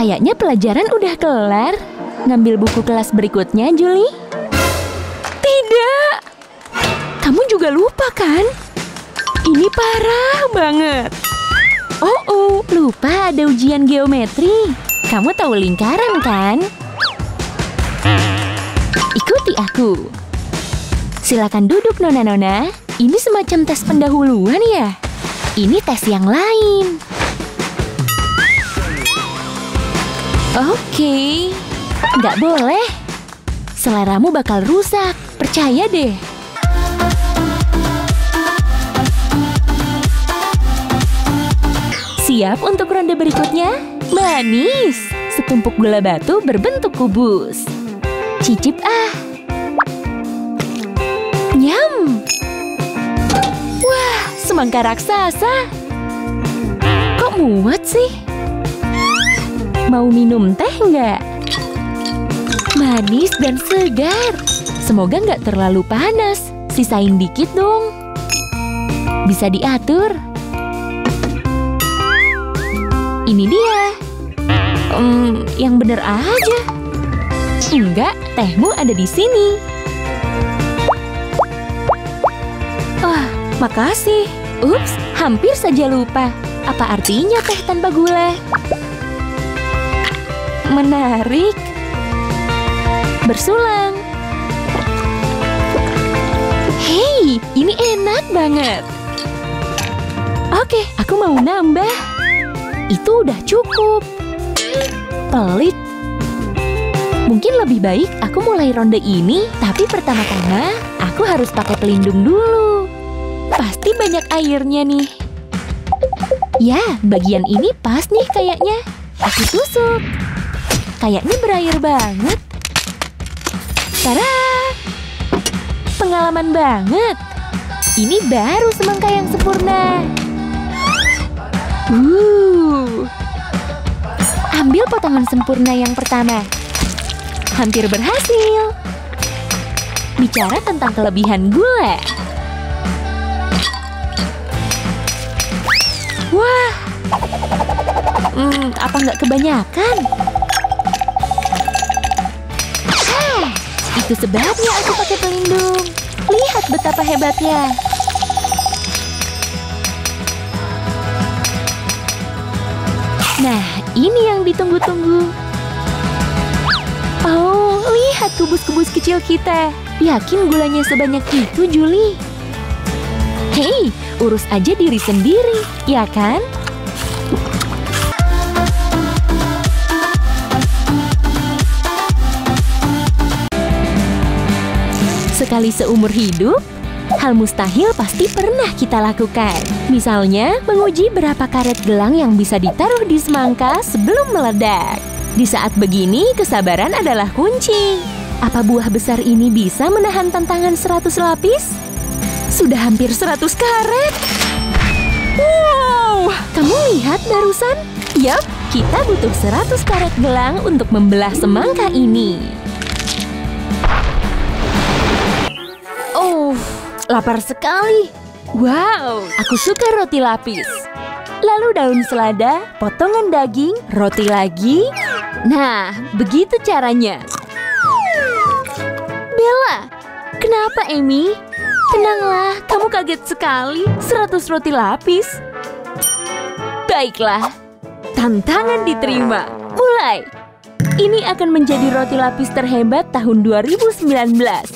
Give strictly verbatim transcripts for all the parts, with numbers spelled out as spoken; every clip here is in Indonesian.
Kayaknya pelajaran udah kelar. Ngambil buku kelas berikutnya, Julie? Tidak! Kamu juga lupa kan? Ini parah banget. Oh, oh, lupa ada ujian geometri. Kamu tahu lingkaran kan? Ikuti aku. Silakan duduk, Nona-nona. Ini semacam tes pendahuluan ya? Ini tes yang lain. Oke. Nggak boleh. Seleramu bakal rusak. Percaya deh. Siap untuk ronde berikutnya? Manis! Setumpuk gula batu berbentuk kubus. Cicip ah! Nyam! Wah, semangka raksasa! Kok muat sih? Mau minum teh nggak? Manis dan segar. Semoga nggak terlalu panas. Sisain dikit dong. Bisa diatur. Ini dia. Hmm, yang bener aja. Enggak, tehmu ada di sini. Wah, makasih. Ups, hampir saja lupa. Apa artinya teh tanpa gula? Menarik. Bersulang. Hei, ini enak banget. Oke, aku mau nambah. Itu udah cukup. Pelit. Mungkin lebih baik aku mulai ronde ini, tapi pertama-tama aku harus pakai pelindung dulu. Pasti banyak airnya nih. Ya, bagian ini pas nih kayaknya. Aku tusuk. Kayaknya berair banget. Tada! Pengalaman banget. Ini baru semangka yang sempurna. Uh. Ambil potongan sempurna yang pertama. Hampir berhasil. Bicara tentang kelebihan gula. Wah. Hmm, apa nggak kebanyakan? Hah, itu sebabnya aku pakai pelindung. Lihat betapa hebatnya. Nah, ini yang ditunggu-tunggu. Oh, lihat kubus-kubus kecil kita. Yakin gulanya sebanyak itu, Julie? Hei, urus aja diri sendiri, ya kan? Sekali seumur hidup, hal mustahil pasti pernah kita lakukan. Misalnya, menguji berapa karet gelang yang bisa ditaruh di semangka sebelum meledak. Di saat begini, kesabaran adalah kunci. Apa buah besar ini bisa menahan tantangan seratus lapis? Sudah hampir seratus karet. Wow! Kamu lihat barusan? Yap, kita butuh seratus karet gelang untuk membelah semangka ini. Oh, lapar sekali. Wow, aku suka roti lapis. Lalu daun selada, potongan daging, roti lagi. Nah, begitu caranya. Bella, kenapa Amy? Tenanglah, kamu kaget sekali. Seratus roti lapis. Baiklah, tantangan diterima. Mulai. Ini akan menjadi roti lapis terhebat tahun dua ribu sembilan belas.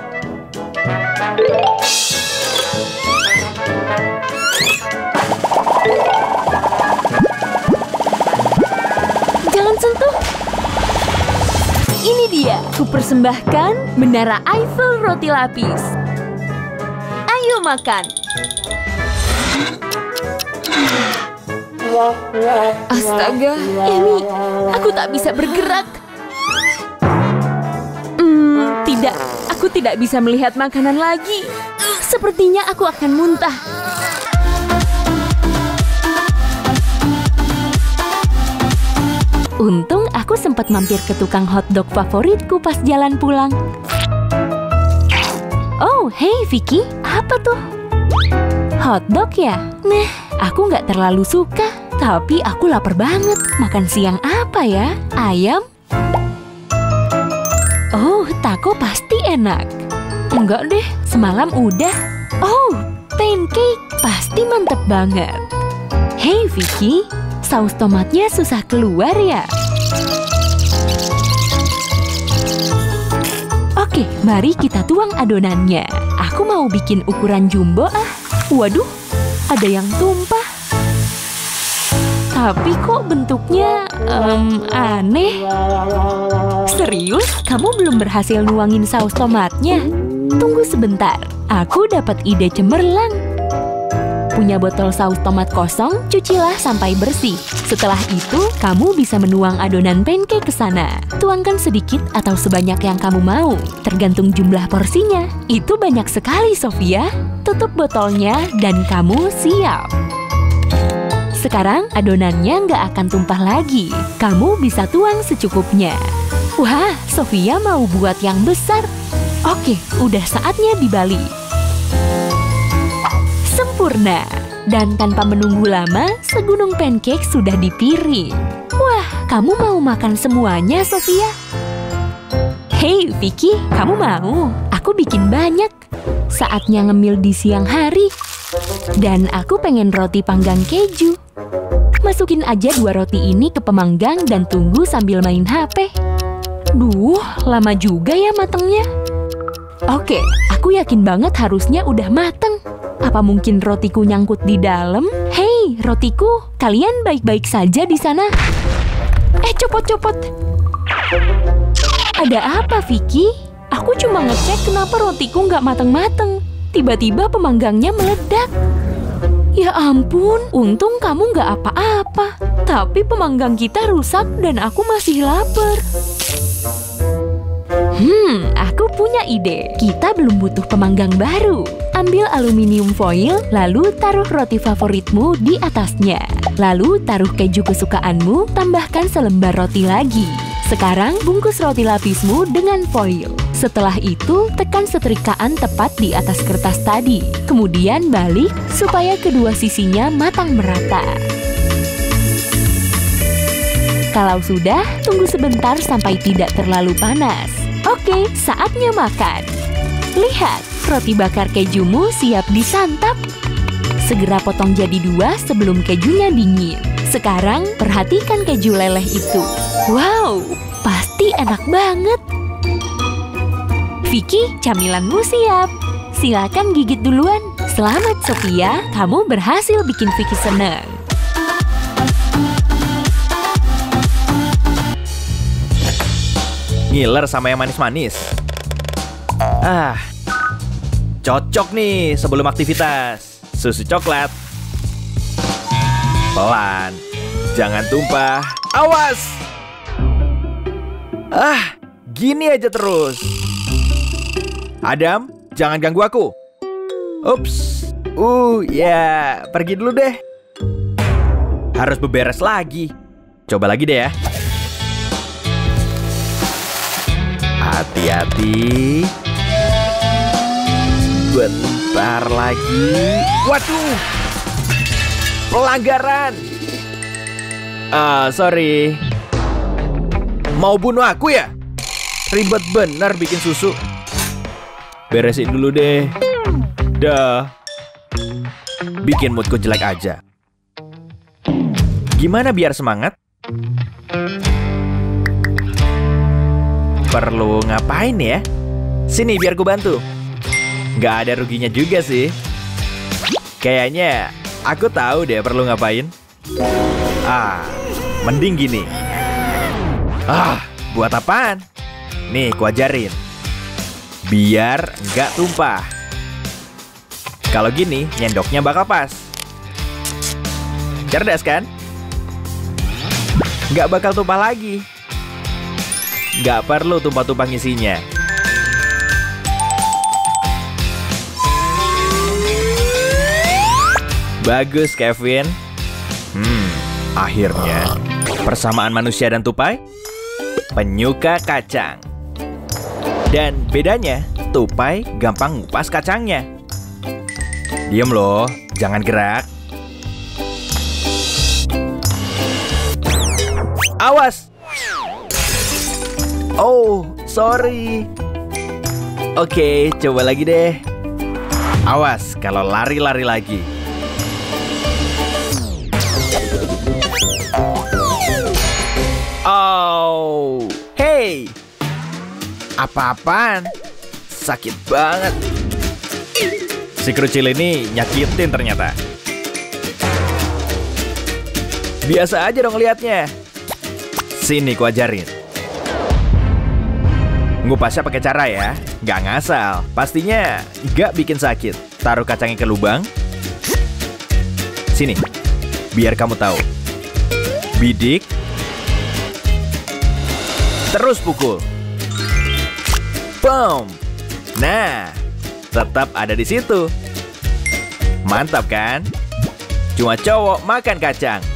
Jangan sentuh. Ini dia, kupersembahkan Menara Eiffel roti lapis. Ayo makan. Astaga, Amy, aku tak bisa bergerak. Hmm, tidak, aku tidak bisa melihat makanan lagi. Sepertinya aku akan muntah. Untung aku sempat mampir ke tukang hotdog favoritku pas jalan pulang. Oh, hey Vicky, apa tuh? Hotdog ya? Nah, aku nggak terlalu suka. Tapi aku lapar banget. Makan siang apa ya? Ayam? Oh, taco pasti enak. Enggak deh, semalam udah. Oh, pancake pasti mantep banget. Hey Vicky, saus tomatnya susah keluar ya? Oke, mari kita tuang adonannya. Aku mau bikin ukuran jumbo ah. Waduh, ada yang tumpah. Tapi kok bentuknya um, aneh? Serius? Kamu belum berhasil nuangin saus tomatnya? Tunggu sebentar, aku dapat ide cemerlang. Punya botol saus tomat kosong, cucilah sampai bersih. Setelah itu, kamu bisa menuang adonan pancake ke sana. Tuangkan sedikit atau sebanyak yang kamu mau, tergantung jumlah porsinya. Itu banyak sekali, Sofia. Tutup botolnya dan kamu siap. Sekarang adonannya nggak akan tumpah lagi. Kamu bisa tuang secukupnya. Wah, Sofia mau buat yang besar. Oke, udah saatnya dibalik. Sempurna. Dan tanpa menunggu lama, segunung pancake sudah di piring. Wah, kamu mau makan semuanya, Sofia? Hei, Vicky, kamu mau? Aku bikin banyak. Saatnya ngemil di siang hari. Dan aku pengen roti panggang keju. Masukin aja dua roti ini ke pemanggang dan tunggu sambil main H P. Duh, lama juga ya matengnya. Oke, aku yakin banget harusnya udah mateng. Apa mungkin rotiku nyangkut di dalam? Hei, rotiku, kalian baik-baik saja di sana? Eh, copot-copot. Ada apa, Vicky? Aku cuma ngecek kenapa rotiku nggak mateng-mateng. Tiba-tiba pemanggangnya meledak. Ya ampun, untung kamu nggak apa-apa. Tapi pemanggang kita rusak dan aku masih lapar. Hmm, aku punya ide. Kita belum butuh pemanggang baru. Ambil aluminium foil, lalu taruh roti favoritmu di atasnya. Lalu taruh keju kesukaanmu, tambahkan selembar roti lagi. Sekarang bungkus roti lapismu dengan foil. Setelah itu, tekan setrikaan tepat di atas kertas tadi. Kemudian balik supaya kedua sisinya matang merata. Kalau sudah, tunggu sebentar sampai tidak terlalu panas. Oke, saatnya makan. Lihat, roti bakar kejumu siap disantap. Segera potong jadi dua sebelum kejunya dingin. Sekarang, perhatikan keju leleh itu. Wow, pasti enak banget. Vicky, camilanmu siap. Silakan gigit duluan. Selamat, Sofia. Kamu berhasil bikin Vicky senang. Ngiler sama yang manis-manis. Ah, cocok nih sebelum aktivitas. Susu coklat. Pelan, jangan tumpah. Awas! Ah, gini aja terus. Adam, jangan ganggu aku. Ups, uh, ya, pergi dulu deh. Harus beberes lagi. Coba lagi deh ya. Hati-hati. Bentar lagi. Waduh, pelanggaran. Ah, sorry. Mau bunuh aku ya? Ribet bener bikin susu. Beresin dulu deh. Dah. Bikin moodku jelek aja. Gimana biar semangat? Perlu ngapain ya? Sini biar gue bantu. Gak ada ruginya juga sih. Kayaknya aku tahu deh perlu ngapain. Ah, mending gini. Ah, buat apaan? Nih, ku ajarin. Biar nggak tumpah. Kalau gini, nyendoknya bakal pas. Cerdas kan? Nggak bakal tumpah lagi. Nggak perlu tumpah-tumpah ngisinya. Bagus, Kevin. Hmm, akhirnya persamaan manusia dan tupai, penyuka kacang. Dan bedanya, tupai gampang ngupas kacangnya. Diam loh, jangan gerak. Awas! Oh, sorry. Oke, coba lagi deh. Awas kalau lari-lari lagi. Oh, hey! Apa-apaan? Sakit banget. Si kerucil ini nyakitin ternyata. Biasa aja dong liatnya. Sini ku ajarin. Ngupasnya pakai cara ya, nggak ngasal. Pastinya nggak bikin sakit. Taruh kacangnya ke lubang. Sini, biar kamu tahu. Bidik. Terus pukul. Boom. Nah, tetap ada di situ. Mantap kan? Cuma cowok makan kacang.